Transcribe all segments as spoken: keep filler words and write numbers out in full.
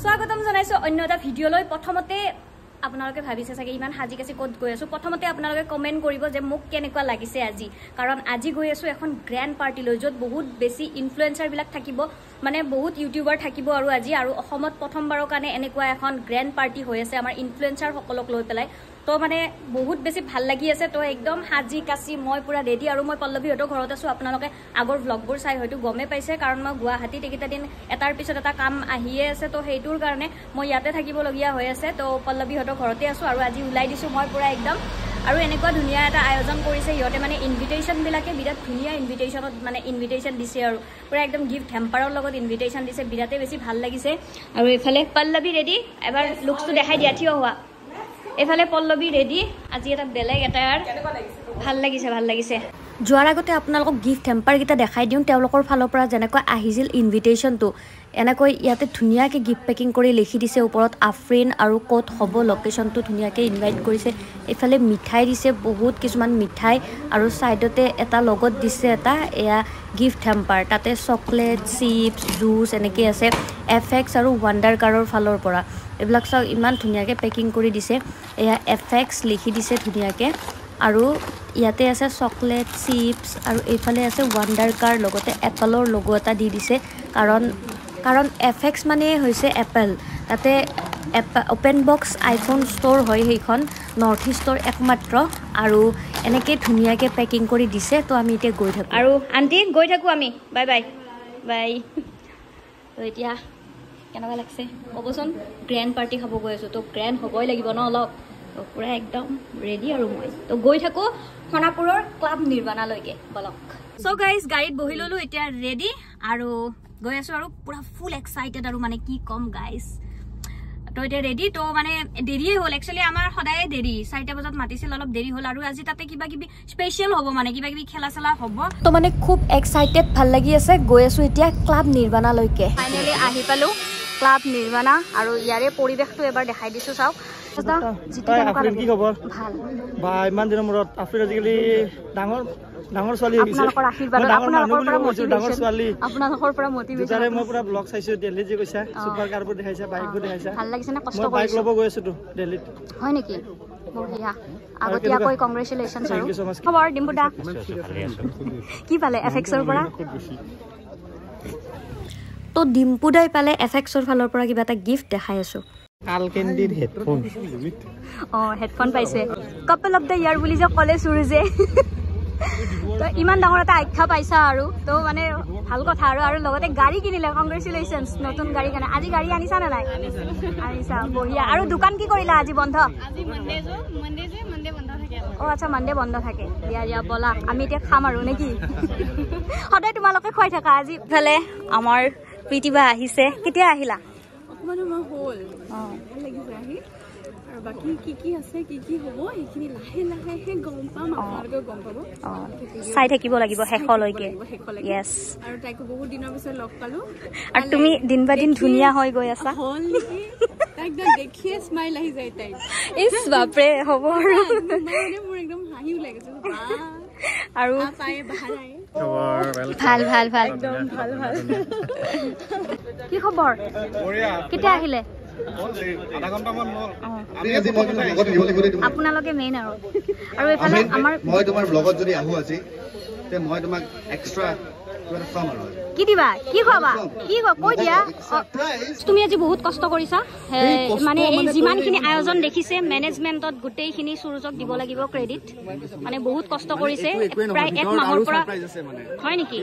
স্বাগতম জনাইছো অন্য এটা ভিডিওলৈ প্ৰথমতে আপোনালোকে ভাবিছে চাগে ইমান হাজি কাছি ক'ত গৈ আছো প্ৰথমতে আপোনালোকে কমেন্ট কৰিব যে মোক কেনেকুৱা লাগিছে আজি কাৰণ আজি গৈ আছো এখন গ্ৰ্যান্ড পাৰ্টি লৈ যত বহুত বেছি ইনফ্লুয়েন্সাৰ বিলাক থাকিব মানে বহুত ইউটিউবাৰ থাকিব আৰু আজি আৰু অসমত প্ৰথমবাৰৰ কাৰণে এনেকুৱা এখন গ্ৰ্যান্ড পাৰ্টি হৈ আছে আমাৰ ইনফ্লুয়েন্সাৰ সকলক লৈ পেলাই তো মানে বহুত বেছি ভাল লাগি আছে তো একদম হাজি কাছি মই পুৰা ৰেডি আৰু মই পল্লৱী হতৰ ঘৰত আছো আপোনালোকে আগৰ ব্লগবোৰ চাই হয়তো গমে পাইছে কাৰণ মই গুৱাহাটীত এইকেইটা দিন এটাৰ পিছত এটা কাম আহিয়ে আছে তো সেইটোৰ কাৰণে মই ইয়াতে থাকিব লগিয়া হৈ আছে তো পল্লৱী হতৰ ঘৰতে আছো আৰু আজি উলাই দিছো মই পুৰা একদম আৰু এনেকুৱা ধুনিয়া এটা আয়োজন কৰিছে ইহতে মানে ইনভিটেশন বিলাকে বিৰাট ধুনিয়া ইনভিটেশনত মানে ইনভিটেশন দিছে আৰু পুৰা একদম গিফট হেম্পাৰৰ লগত ইনভিটেশন দিছে বিৰাটে বেছি ভাল লাগিছে আৰু এফালে পল্লৱী ৰেডি এবাৰ লুকসটো দেখাই দিয়া থিয় হোৱা এফালে পল্লৱী ৰেডি আজি এটা বেলেগ এটাৰ ভাল লাগিছে ভাল লাগিছে যোৱাৰ আগতে আপোনালোকক গিফট হেম্পাৰ কিটা দেখাই দিওঁ তেওঁলোকৰ ফালৰ পৰা যেনেকৈ আহিছিল ইনভিটেশনটো এনেকৈ ইয়াতে ধুনিয়াকে গিফট পেকিং কৰি লিখি দিছে ওপৰত আফ্ৰিন আৰু ক'ত হ'ব লোকেশনটো ধুনিয়াকে ইনভাইট কৰিছে এফালে মিঠাই দিছে বহুত কিছুমান মিঠাই আৰু সাইডতে এটা লগত দিছে এটা এয়া গিফট হেম্পাৰ তাতে চকলেট চিপছ জুস এনেকৈ আছে এফএক্স আৰু ওয়ান্ডাৰ কাৰৰ ফালৰ পৰা এইবিলাক সব ইমান ধুনিয়াকে পেকিং কৰি দিছে এয়া এফএক্স লিখি দিছে ধুনিয়াকে আৰু ইয়াতে আছে চকলেট চিপছ আৰু এইফালে আছে ওয়ান্ডাৰ কাৰ লগতে এপলৰ লোগো এটা দি দিছে কাৰণ কাৰণ এফএক্স মানে হৈছে এপল তাতে ওপেন বক্স আইফোন ষ্ট'ৰ হয় সেইখন নৰ্থ ইষ্টৰ একমাত্ৰ আৰু এনেকৈ ধুনিয়াকে পেকিং কৰি দিছে তো আমি এতিয়া গৈ থাকোঁ আৰু আন্টি গৈ থাকোঁ আমি বাই বাই বাই তো এতিয়া কেনেকুৱা লাগছে ক'বচোন গ্ৰ্যান্ড পাৰ্টি খাব গৈ আছোঁ তো গ্ৰ্যান্ড হ'বই লাগিব ন অলপ তো পুৰা একদম ৰেডি আৰু মই তো গৈ থাকোঁ সোণাপুৰৰ ক্লাব নিৰ্বাণালৈকে বলক চ' গাইজ গাড়ীত বহি ল'লোঁ এতিয়া ৰেডি আৰু গৈ আছোঁ আৰু পুৰা ফুল এক্সাইটেড আৰু মানে কি ক'ম গাইজ তো এতিয়া ৰেডি তো মানে দেৰিয়ে হ'ল একচুৱেলি আমাৰ সদায়ে দেৰি চাৰিটা বজাত মাতিছিল অলপ দেৰি হ'ল আৰু আজি তাতে কিবা কিবি স্পেচিয়েল হ'ব মানে কিবা কিবি খেলা চেলা হ'ব তো মানে খুব এক্সাইটেড ভাল লাগি আছে গৈ আছোঁ এতিয়া ক্লাব নিৰ্বাণালৈকে ফাইনেলি আহি পালোঁ ক্লাব নিৰ্বাণা আৰু ইয়াৰে পৰিৱেশটো এবাৰ দেখাই দিছোঁ চাওক কি খবৰ ভাল বা ইমান দিনৰ মূৰত আফ্ৰিন আজিকালি ডাঙৰ ডাঙৰ ছোৱালী হৈ গৈছে আপোনালোকৰ আশীৰ্বাদ আপোনালোকৰ পৰা মটিভেশ্যন ডাঙৰ ছোৱালী আপোনালোকৰ পৰা মটিভেশ্যন তাৰে মই পুৰা ব্লগ চাইছো দিল্লী যে গৈছা সুপাৰ কাৰবোৰ দেখাইছা বাইকবোৰ দেখাইছা ভাল লাগিছে না কষ্ট কৰিছা মই বাইক ল'ব গৈ আছো তো দিল্লীত হয় নেকি বঢ়িয়া আগতীয়াকৈ কংগ্ৰেচুলেশ্যনছ আৰু খবৰ ডিম্পু দা কি পালে এফএক্সৰ পৰা তো ডিম্পু দাই পালে এফএক্সৰ ফালৰ পৰা কিবা এটা গিফট দেখাই আছো কাল কেন্ডিৰ হেডফোন অ হেডফোন পাইছে কাপল অফ দ্য ইয়াৰ বুলি যে কলে সুৰুজে তো ইমান ডাঙৰ এটা আখ্যা পাইছা আৰু তো মানে ভাল কথা আৰু আৰু লগতে গাড়ী কিনিলে কংগ্ৰেচুলেশ্যনছ নতুন গাড়ী কাৰণে আজি গাড়ী আনিছা না নাই আনিছা বঢ়িয়া আৰু দোকান কি কৰিলা আজি বন্ধ আজি মনডে যে মনডে যে মনডে বন্ধ থাকে অ আচ্ছা মনডে বন্ধ থাকে দিয়া দিয়া বলা আমি এতিয়া খাম আৰু নেকি সদায় তোমালোকে খুৱাই থাকা আজি ফালে আমাৰ প্ৰীতিবা আহিছে কেতিয়া আহিলা অকমান মই হ'ল অ ভাল লাগিছে আহি আৰু বাকি কি কি আছে কি কি হ'ব এইখিনি লাহে লাহে হে গম পাম আপোনালোকে গম পাব অ চাই থাকিব লাগিব হেখলৈকে ইয়েস আৰু তাইকো বহুত দিনৰ পিছত লগ পালো আৰু তুমি দিন বা দিন ধুনিয়া হৈ গৈ আছা হল নেকি একদম দেখিয়ে স্মাইল আহি যায় তাই ইস বাপৰে হ'ব আৰু মানে মোৰ একদম হাঁহি লাগিছে বা আৰু পায়ে বাহিৰ আই ভাল ভাল ভাল একদম ভাল ভাল কি খবৰ বঢ়িয়া কেতিয়া আহিলে আধা ঘন্টা মান হ'ল আমি আজি মই ব্লগত দিব লাগিব তুমি আপোনালোকে মেইন আৰু আৰু এফালে আমাৰ মই তোমাৰ ব্লগত যদি আহু আজি তে মই তোমাক এক্সট্ৰা কিবা ফাম আৰু কি দিবা কি খোৱাবা কি কৈ দিয়া তুমি আজি বহুত কষ্ট কৰিছা মানে এই যিমানখিনি আয়োজন দেখিছে মেনেজমেন্টত গোটেইখিনি সুৰজক দিব লাগিব ক্ৰেডিট মানে বহুত কষ্ট কৰিছে প্ৰায় এক মাহৰ পৰা হয় নেকি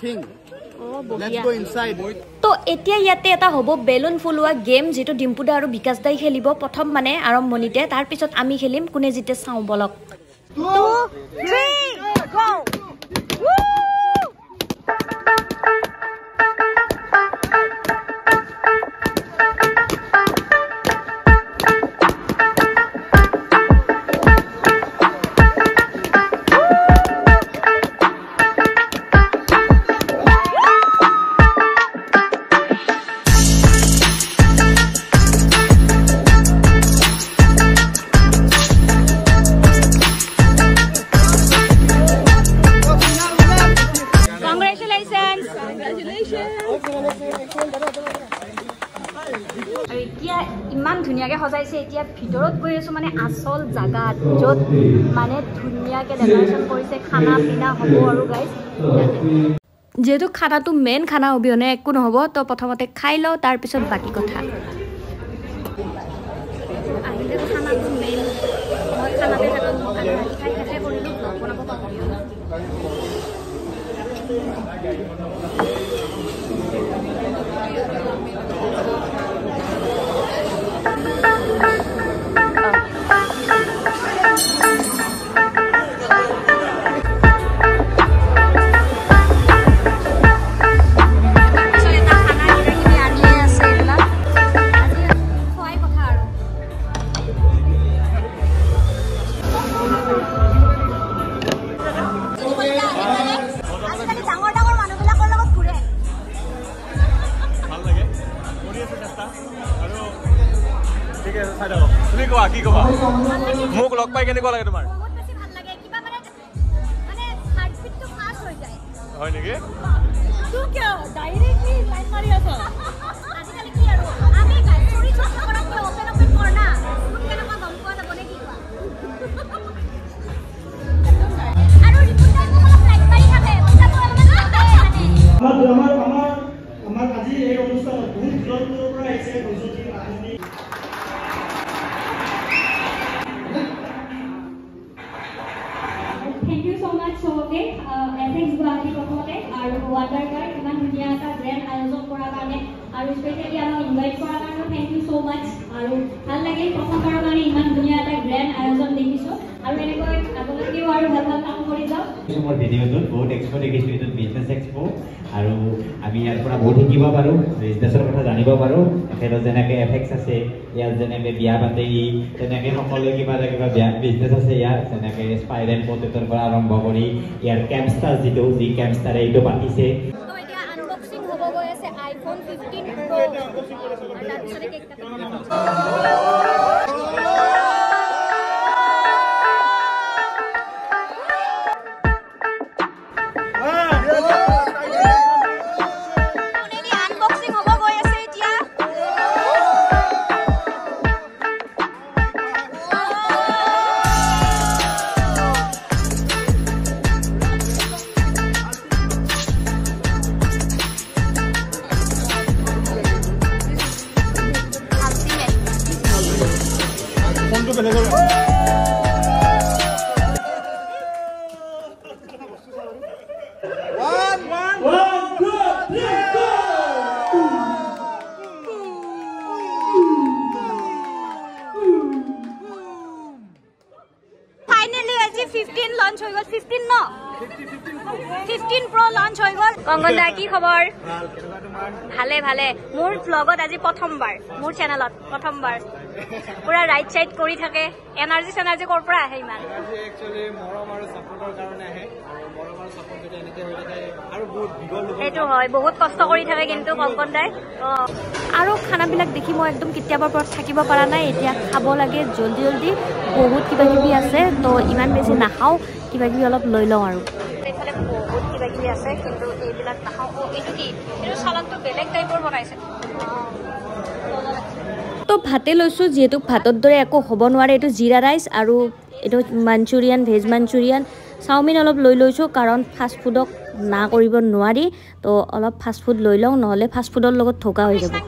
তো এতিয়া ইয়াতে এটা হ'ব বেলুন ফুলোৱা গেম যেটো ডিম্পু দা আৰু বিকাশ দাই খেলিব প্ৰথম মানে আৰম্ভণিতে তাৰ পিছত আমি খেলিম কোনে জিতে চাওঁ বলক two three go আৰু এতিয়া ইমান ধুনীয়াকৈ সজাইছে এতিয়া ভিতৰত গৈ আছোঁ মানে আচল জাগাত য'ত মানে ধুনীয়াকৈ ডেকৰেশ্যন কৰিছে খানা পিনা হ'ব আৰু গাইজ যেহেতু খানাটো মেইন খানা অবিহনে একো নহ'ব তো প্ৰথমতে খাই লওঁ তাৰপিছত বাকী কথা আহিলে খানাটো মেইন মই খানাতে থাকোঁ খাই শেষে কৰিলোঁ ব্লগ বনাব পাহৰিলোঁ তুমি কোৱা কি ক'বা মোক লগ পাই কেনেকুৱা লাগে তোমাৰ হয় নেকি Thank you so much, Sobe. Ethics Guwahati Kokote, our water guy, Iman Duniata, Grand Alonso Korakane, our especially our invite Korakano, thank you so much. Our Halagi, Kokorakane, Iman Duniata, Grand Alonso Diviso, our Renego, Apology, our Helpal Koriza. More videos, both expo, business expo, আৰু আমি ইয়াৰ পৰা বহুত শিকিব পাৰোঁ বিজনেছৰ কথা জানিব পাৰোঁ এফালে যেনেকৈ এফেক্স আছে ইয়াৰ যেনেকৈ বিয়া পাতে তেনেকৈ সকলোৱে কিবা এটা কিবা বিয়া বিজনেছ আছে ইয়াৰ যেনেকৈ স্পাইৰেল পটেটৰ পৰা আৰম্ভ কৰি ইয়াৰ কেম্পষ্টাৰ যিটো যি কেম্পষ্টাৰে এইটো পাতিছে fifteen launch hoy gol fifteen no fifteen pro launch hoy gol Kongon da ki khobor bhale bhale mur vlogot aji prothom bar mur channeলত prothom bar pura right side kori thake energy energy kor pura ahe iman actually morom aru supporter karone ahe morom aru support jodi enike hoy thake aru bahut bigol log eto hoy bahut kosto kori thake kintu Kongon dai aru khana bilak dekhi moi ekdom kitiaba por thakiba para nai etia khabo lage joldi joldi bahut kiba kibi ase to iman beshi nakhao kiba kibi olop loi lo aru efale bahut kiba kibi ase kintu ei bilak nakhao o etu ki etu salad to belek type or banaise তো ভাতে লৈছোঁ যেহেতু ভাতৰ দৰে একো হ'ব নোৱাৰে এইটো জিৰা ৰাইচ আৰু এইটো মাঞ্চুৰিয়ান ভেজ মাঞ্চুৰিয়ান চাওমিন অলপ লৈ লৈছোঁ কাৰণ ফাষ্ট ফুডক না কৰিব নোৱাৰি তো অলপ ফাষ্ট ফুড লৈ লওঁ নহ'লে ফাষ্ট ফুডৰ লগত ঠকা হৈ যাব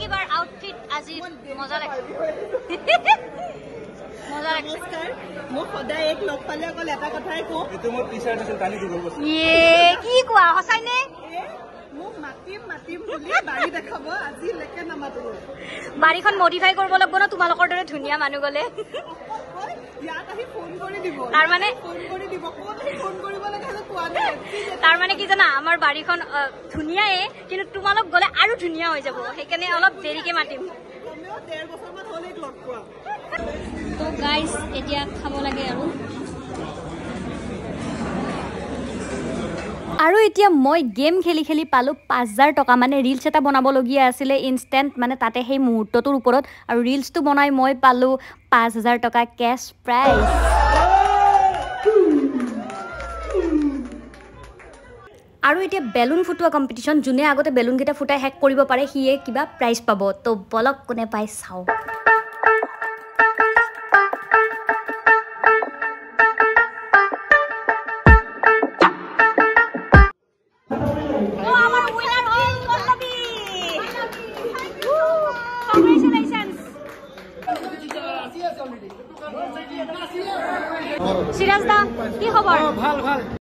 মোক সদায় এক লগ পালে অকল এটা কথাই কওঁ এইটো মোৰ টি-শাৰ্ট আছে কালি দিব গৈছে ইয়ে কি কোৱা হসাইনে মোক মাতিম মাতিম বুলি বাড়ি দেখাব আজি লেকে নামাতো বাড়িখন মডিফাই কৰিব লাগিব না তোমালোকৰ দৰে ধুনীয়া মানুহ গলে ইয়াত আহি ফোন কৰি দিব তাৰ মানে ফোন কৰি দিব কোন ফোন কৰিব লাগে হলে কোৱা নাই তাৰ মানে কি জানা আমাৰ বাড়িখন ধুনীয়াই কিন্তু তোমালোক গলে আৰু ধুনীয়া হৈ যাব সেইকাৰণে অলপ দেৰিকে মাতিম কমেও ডেৰ বছৰমান হ'লে লগ পোৱা তো গাইস এতিয়া খাব লাগে আৰু আৰু এতিয়া মই গেম খেলি খেলি পালোঁ পাঁচ হাজাৰ টকা মানে ৰিলছ এটা বনাবলগীয়া আছিলে ইনষ্টেণ্ট মানে তাতে সেই মুহূৰ্তটোৰ ওপৰত আৰু ৰিলছটো বনাই মই পালোঁ পাঁচ হাজাৰ টকা কেছ প্ৰাইজ আৰু এতিয়া বেলুন ফুটোৱা কম্পিটিশ্যন যোনে আগতে বেলুনকেইটা ফুটাই হেক কৰিব পাৰে সিয়ে কিবা প্ৰাইজ পাব তো বলক কোনে পাই চাওঁ সিরাজ দা কি খবর ভাল ভাল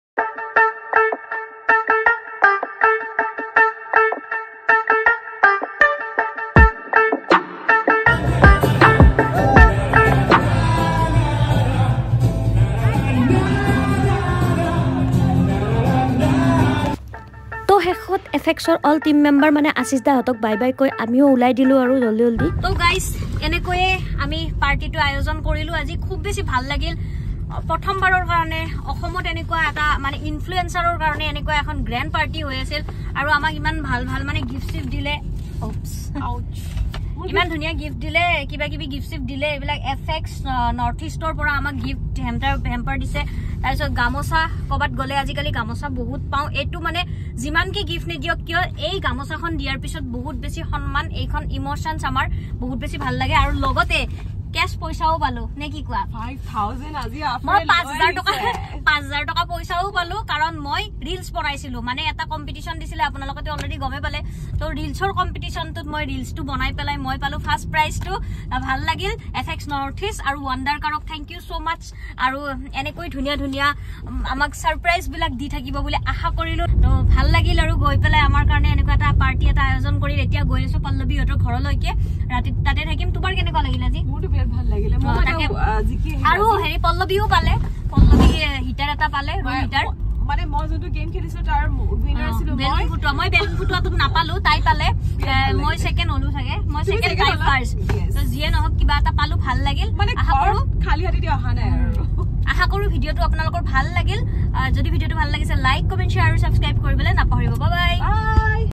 তো শেষত এফেক্সৰ অল টিম মেম্বাৰ মানে আশিস দাহঁতক বাই বাই কৈ আমিও ওলাই দিলোঁ আৰু জলদি জলদি তো গাইজ এনেকৈয়ে আমি পাৰ্টিটো আয়োজন কৰিলোঁ আজি খুব বেছি ভাল লাগিল প্ৰথমবাৰৰ কাৰণে অসমত এনেকুৱা এটা মানে ইনফ্লুৱেঞ্চাৰৰ কাৰণে এনেকুৱা এখন গ্ৰেণ্ড পাৰ্টি হৈ আছিল আৰু আমাক ইমান ভাল ভাল মানে গিফ্ট চিফ্ট দিলে ইমান ধুনীয়া গিফ্ট দিলে কিবা কিবি গিফ্ট চিফ্ট দিলে এইবিলাক এফেক্স নৰ্থ ইষ্টৰ পৰা আমাক গিফ্ট হেম্পাৰ হেম্পাৰ দিছে তাৰপিছত গামোচা ক'ৰবাত গ'লে আজিকালি গামোচা বহুত পাওঁ এইটো মানে যিমানকে গিফ্ট নিদিয়ক কিয় এই গামোচাখন দিয়াৰ পিছত বহুত বেছি সন্মান এইখন ইমোশ্যনছ আমাৰ বহুত বেছি ভাল লাগে আৰু লগতে কেশ পইচাও পালো নে কি কোৱা five thousand আজি মই পাঁচ হাজাৰ টকা পাঁচ হাজাৰ টকা পইচাও পালো কাৰণ মই ৰিলছ বনাইছিলো মানে এটা কম্পিটিশ্যন দিছিলে আপোনালোকে অলৰেডি গমে পালে তো ৰিলছৰ কম্পিটিশ্যনটোত মই ৰিলছটো বনাই পেলাই মই পালো ফাৰ্ষ্ট প্ৰাইজটো ভাল লাগিল এফেক্স নৰ্থ ইষ্ট আৰু ৱাণ্ডাৰ কাৰক থেংক ইউ সো মাচ আৰু এনেকৈ ধুনীয়া ধুনীয়া আমাক সাৰপ্ৰাইজ বিলাক দি থাকিব বুলি আশা কৰিলো তো ভাল লাগিল আৰু গৈ পেলাই আমাৰ কাৰণে এনেকুৱা এটা পাৰ্টি এটা আয়োজন কৰি এতিয়া গৈ আছো পল্লৱীহঁতৰ ঘৰলৈকে ৰাতি তাতে থাকিম তোমাৰ কেনেকুৱা লাগিল আজি মোৰটো বিৰাট ভাল লাগিলে মই জিকি আৰু হেৰি পল্লৱীও পালে পল্লৱী হিটাৰ এটা পালে হিটাৰ মানে মই যোনটো গেম খেলিছো তাৰ উইনাৰ আছিল বেলুন ফুটোৱা মই বেলুন ফুটোৱাটো নাপালো তাই পালে মই সেকেন্ড হলো থাকে মই সেকেন্ড তাই ফাৰ্ষ্ট তো যিয়ে নহওক কিবা এটা পালো ভাল লাগিল মানে আশা কৰো খালি হাতে দি অহা নাই আৰু আশা কৰো ভিডিওটো আপোনালোকৰ ভাল লাগিল যদি ভিডিওটো ভাল লাগিছে লাইক কমেন্ট শ্বেয়াৰ আৰু সাবস্ক্ৰাইব কৰিবলৈ নাপাহৰিব বাই বাই